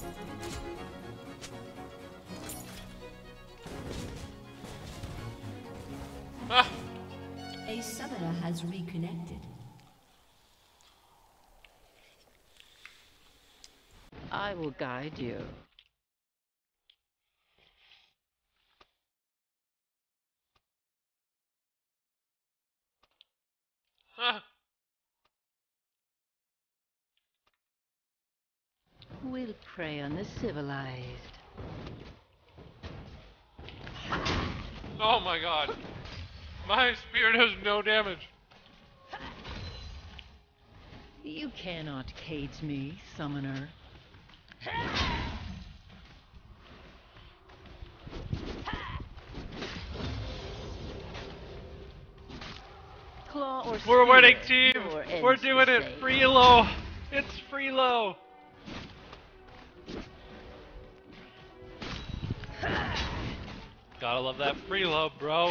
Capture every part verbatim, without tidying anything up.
Ah! A summoner has reconnected. I will guide you. Ah! We'll prey on the civilized. Oh my god. My spirit has no damage. You cannot cage me, summoner. Claw or We're winning, spear, team. your We're end's doing the it. same. Free low. It's free low. Gotta love that free low, bro.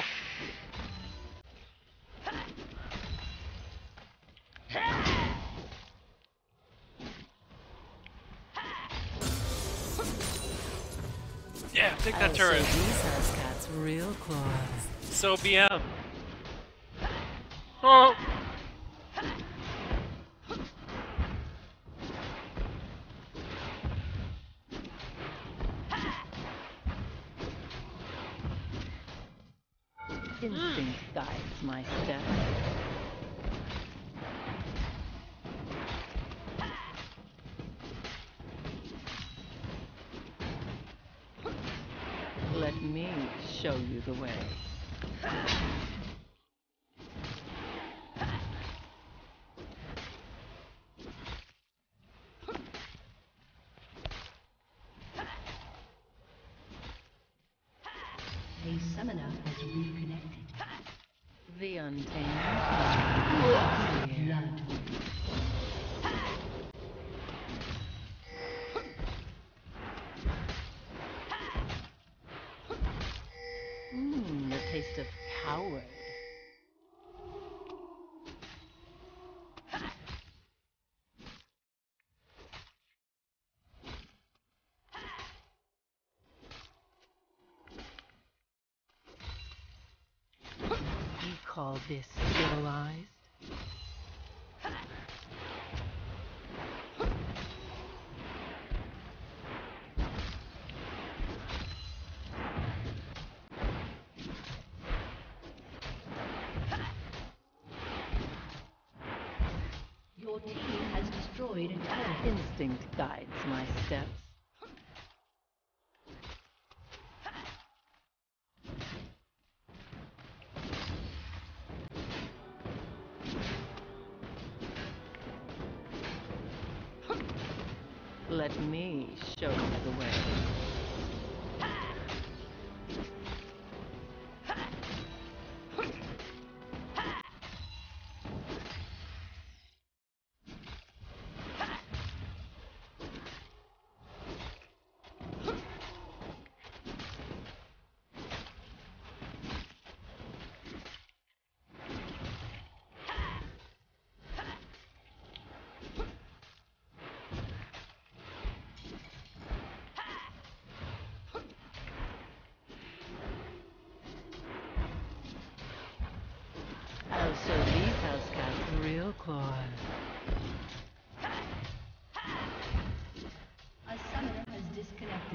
Yeah, take that I'll turret. show these house cats real claws. So B M. Oh. Instinct guides my steps. Let me show you the way. A summoner has reconnected. The untamed. Blood. Mmm, the taste of coward. You call this civilized? Your team has destroyed a turret. Instinct guides my steps. Let me show you the way. I'll show these house cats real claws. A summoner has disconnected.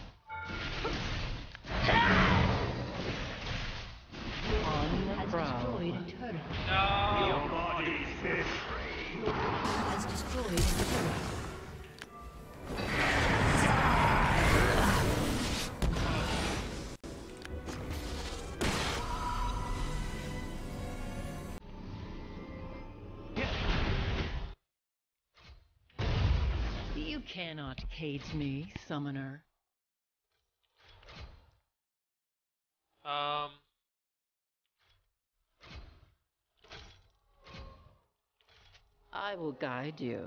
On the Has prowl. destroyed a turret. No. Your body is Has destroyed a turret. You cannot cage me, summoner. Um. I will guide you.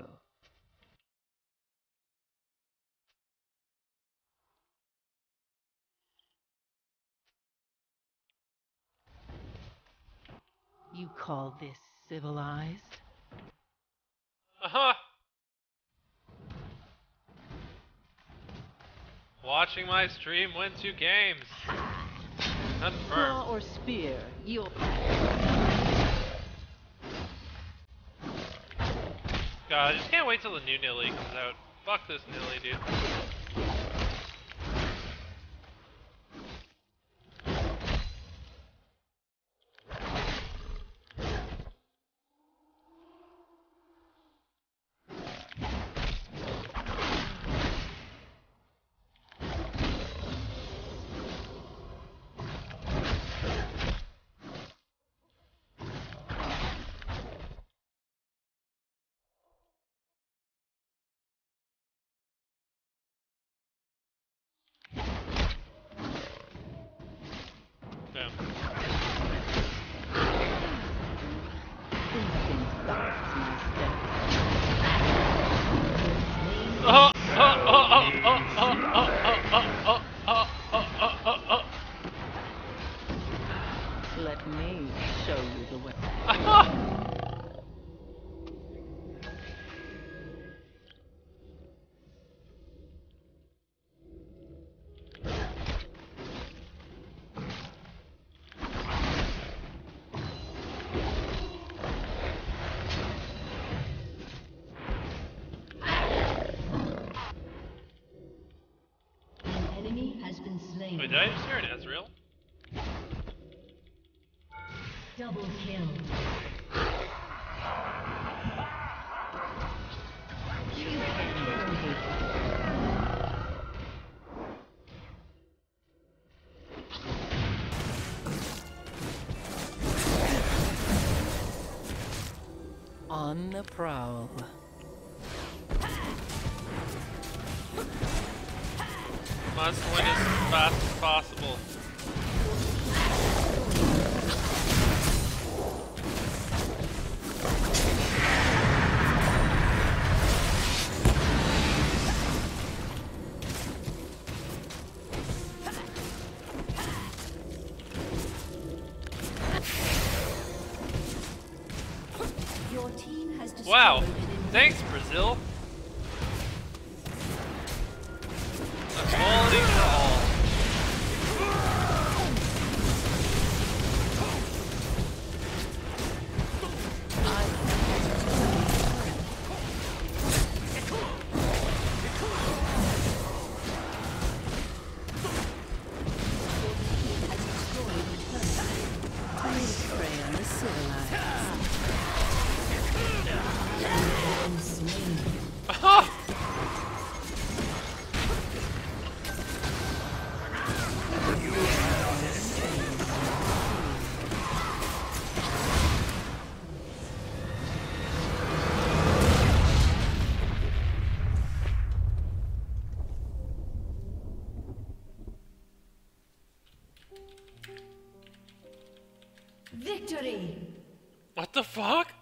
You call this civilized? Uh huh. Watching my stream wins you games. Confirmed. Claw or spear, you'll... God, I just can't wait till the new Nilly comes out. Fuck this Nilly, dude. Damn. Oh, oh, oh, oh, oh, oh, oh, oh, oh, oh, oh, oh, oh. Let me show you the way. An enemy has been slain. Wait, did I just hear an Ezreal? Double kill. On the prowl. Must win as fast as possible. Your team has destroyed Wow. an enemy. Thanks, Brazil. Equality for all. Prey on the civilized. And slain. Victory! What the fuck?